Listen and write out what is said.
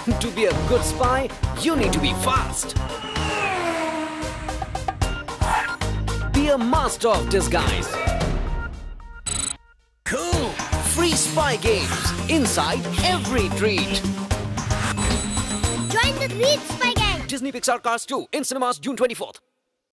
To be a good spy, you need to be fast. Be a master of disguise. Cool! Free spy games inside every treat. Join the Great Spy Gang. Disney Pixar Cars 2 in cinemas June 24th.